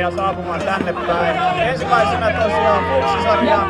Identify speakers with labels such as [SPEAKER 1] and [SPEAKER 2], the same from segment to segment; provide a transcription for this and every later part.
[SPEAKER 1] ja saapumaan tänne päin. Ensimmäisenä tosiaan futsisarja.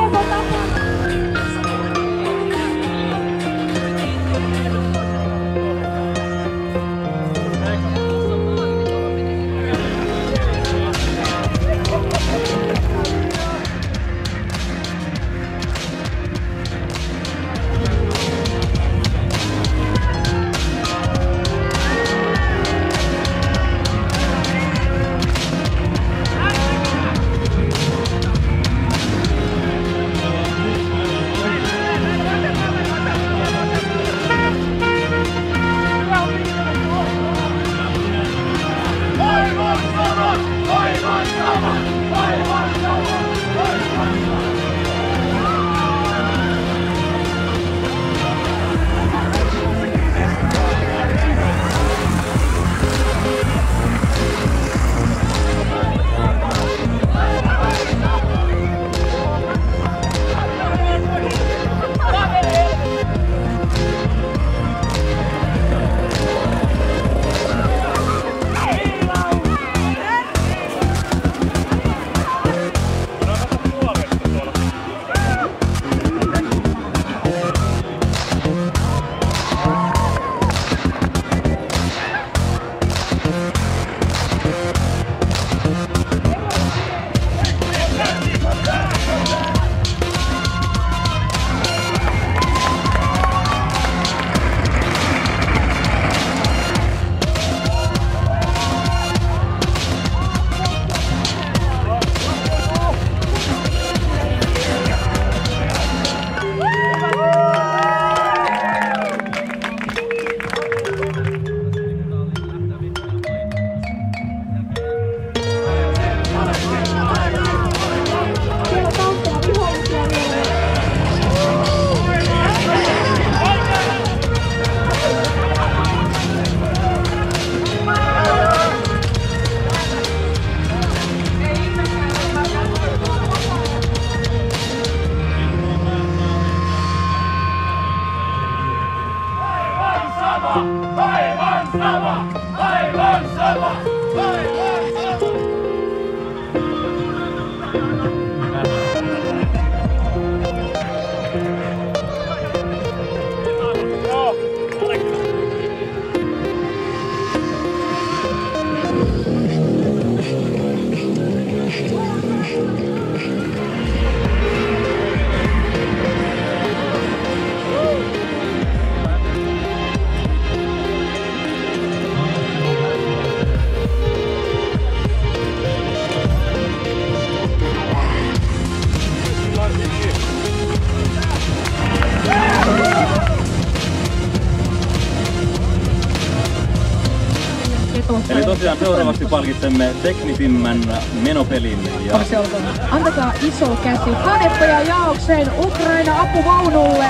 [SPEAKER 2] Eli tosiaan seuraavaksi palkitsemme teknisimmän menopelin. Ja...
[SPEAKER 3] Antakaa iso käsi Kaneppe ja Jaoksen Ukraina apuvaunulle.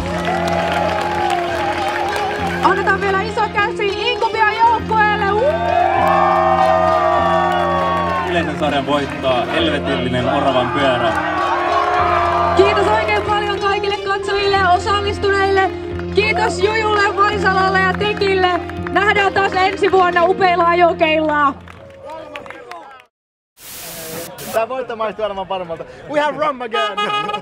[SPEAKER 3] Annetaan vielä iso käsi Inkubia joukkueelle.
[SPEAKER 2] Yleisen sarjan voittaa helvetillinen Oravan pyörä.
[SPEAKER 3] Kiitos oikein paljon kaikille katsojille ja osallistuneille. Kiitos Jujulle, Vaisalalle ja Tekille. Nähdään taas ensi vuonna upeilla ajokeilla.
[SPEAKER 1] Tää voitto maistuu varmaan paremmalta. We have rum again!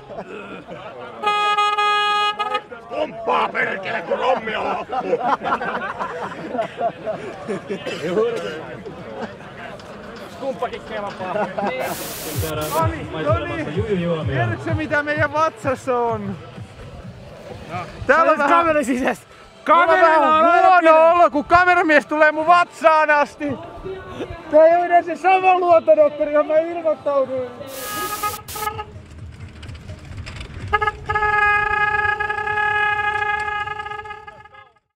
[SPEAKER 1] Kumppaa perkele, kun rommia loppuu! Kumppakin kelpaa. Noniin! Tiedätkö mitä meidän vatsassa on? Täällä on
[SPEAKER 4] kameran sisästä.
[SPEAKER 1] Kameralla on huono olo, kun kameramies tulee mun vatsaan asti. Tää ei ole edes se sama luontodoktori, johon mä ilmoittauduin.